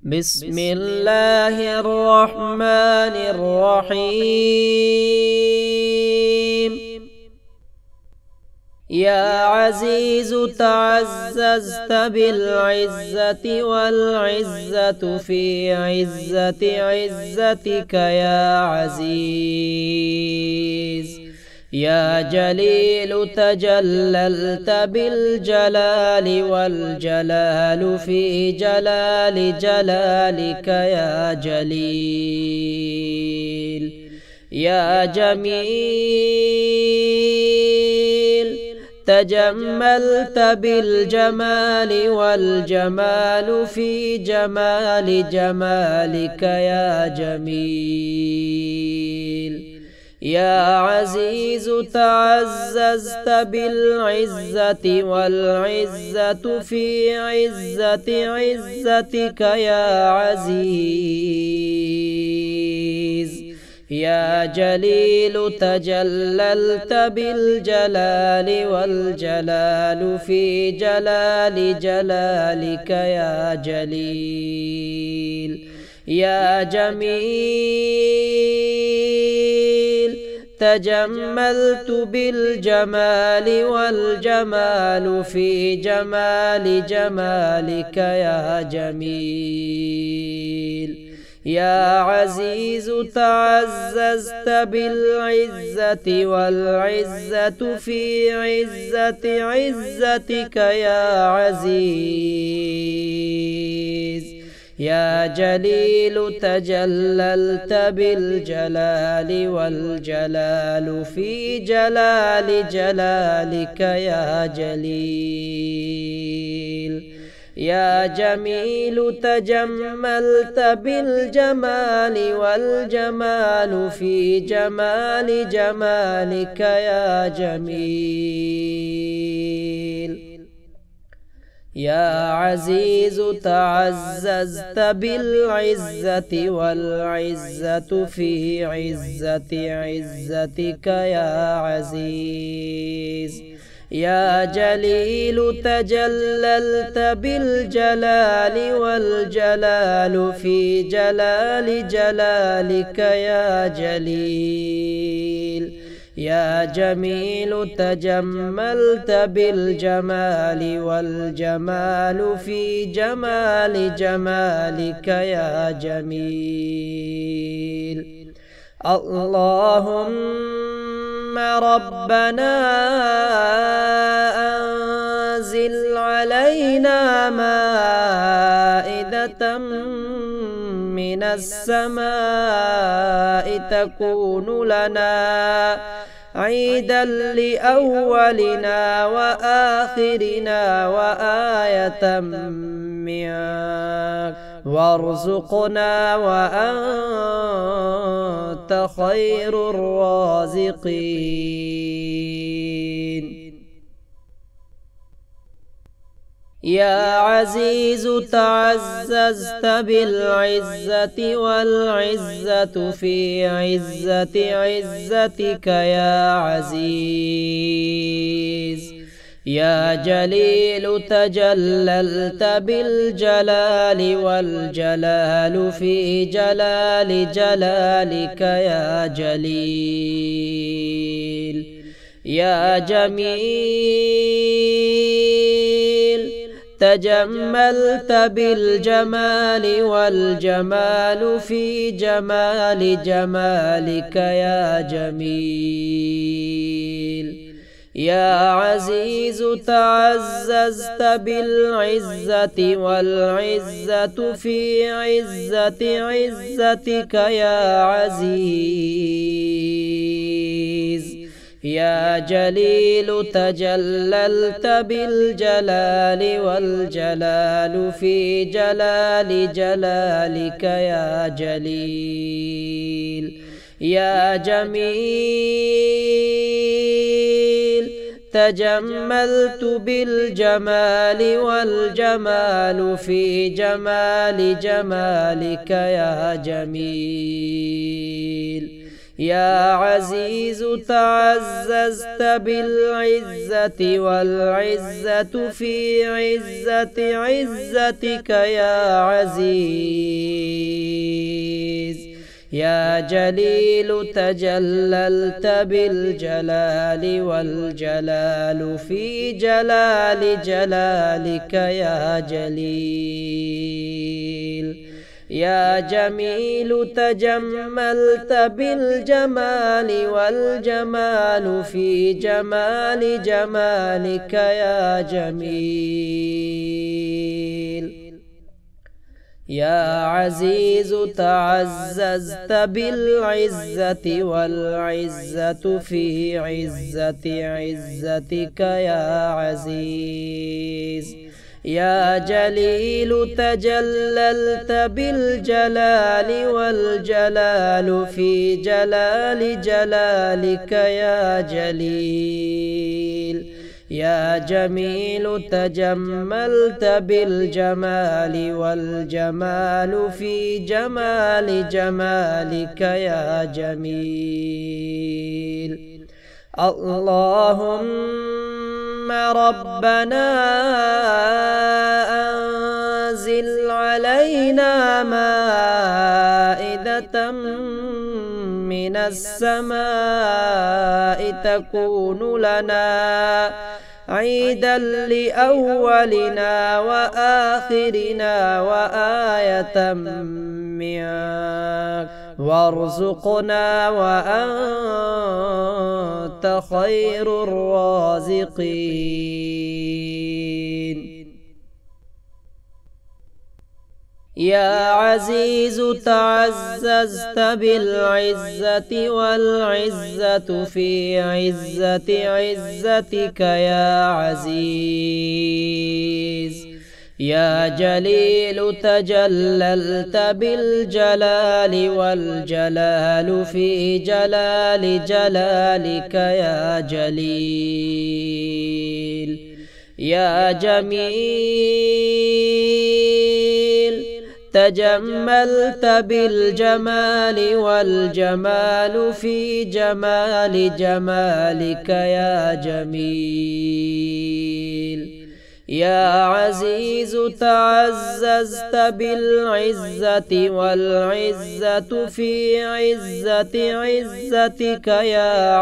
بسم الله الرحمن الرحيم. يا عزيز تعززت بالعزة والعزة في عزة عزتك يا عزيز. يا جليل تجللت بالجلال والجلال في جلال جلالك يا جليل. يا جميل تجملت بالجمال والجمال في جمال جمالك يا جميل. يا عزيز تعززت بالعزة والعزة في عزة عزتك يا عزيز. يا جليل تجللت بالجلال والجلال في جلال جلالك يا جليل. يا جميل تجملت بالجمال والجمال في جمال جمالك يا جميل. يا عزيز تعززت بالعزة والعزة في عزة عزتك يا عزيز. يا جليل تجللت بالجلال والجلال في جلال جلالك يا جليل. يا جميل تجملت بالجمال والجمال في جمال جمالك يا جميل. يا عزيز تعززت بالعزة والعزة في عزة عزتك يا عزيز. يا جليل تجللت بالجلال والجلال في جلال جلالك يا جليل. يا جميل تجملت بالجمال والجمال في جمال جمالك يا جميل. اللهم ربنا أنزل علينا مائدة من السماء تكون لنا عيدا لأولنا وآخرنا وآية منك وارزقنا وأنت خير الرازقين. يا عزيز تعززت بالعزة والعزة في عزة عزتك يا عزيز. يا جليل تجللت بالجلال والجلال في جلال جلالك يا جليل. يا جميل تجملت بالجمال والجمال في جمال جمالك يا جميل. يا عزيز تعززت بالعزة والعزة في عزة عزتك يا عزيز. يا جليل تجللت بالجلال والجلال في جلال جلالك يا جليل. يا جميل تجملت بالجمال والجمال في جمال جمالك يا جميل. يا عزيز تعززت بالعزة والعزة في عزة عزتك يا عزيز. يا جليل تجللت بالجلال والجلال في جلال جلالك يا جليل. يا جميل تجملت بالجمال والجمال في جمال جمالك يا جميل. يا عزيز تعززت بالعزة والعزة في عزة عزتك يا عزيز. يا جليل تجللت بالجلال والجلال في جلال جلالك يا جليل. يا جميل تجملت بالجمال والجمال في جمال جمالك يا جميل. اللهم ربنا أنزل علينا مائدة من السماء تكون لنا عيدا لأولنا وآخرنا وآية منك وارزقنا وأنت خير الرازقين. يا عزيز تعززت بالعزة والعزة في عزة عزتك يا عزيز. يا جليل تجللت بالجلال والجلال في جلال جلالك يا جليل. يا جميل تجملت بالجمال والجمال في جمال جمالك يا جميل. يا عزيز تعززت بالعزة والعزة في عزة عزتك يا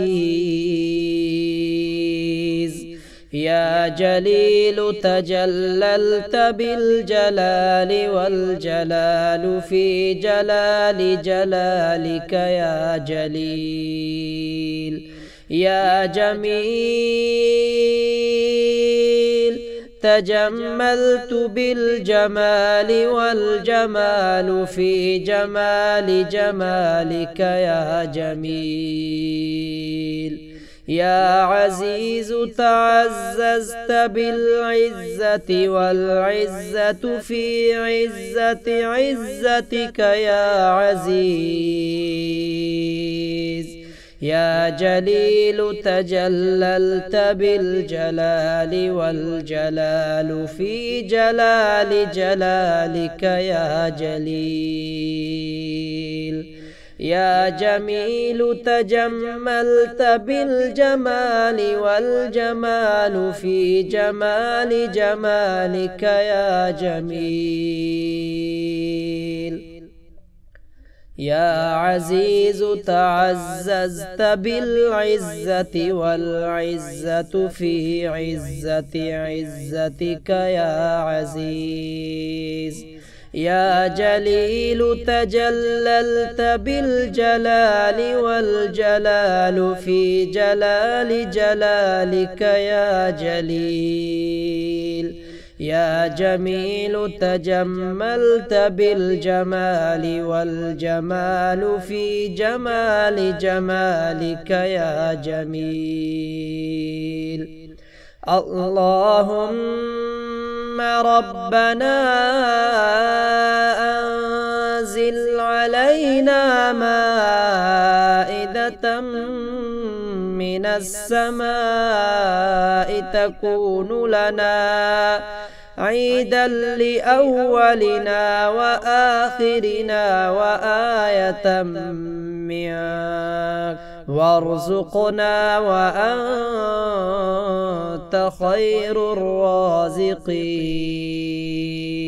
عزيز. يا جليل تجللت بالجلال والجلال في جلال جلالك يا جليل. يا جميل تجملت بالجمال والجمال في جمال جمالك يا جميل. يا عزيز تعززت بالعزة والعزة في عزة عزتك يا عزيز. يا جليل تجللت بالجلال والجلال في جلال جلالك يا جليل. يا جميل تجملت بالجمال والجمال في جمال جمالك يا جميل. يا عزيز تعززت بالعزة والعزة في عزة عزتك يا عزيز. يا جليل تجللت بالجلال والجلال في جلال جلالك يا جليل. يا جميل تجملت بالجمال والجمال في جمال جمالك يا جميل. اللهم ربنا أنزل علينا مائدة من السماء تكون لنا عيدا لأولنا وآخرنا وآية منك وارزقنا وأنت خير الرازقين.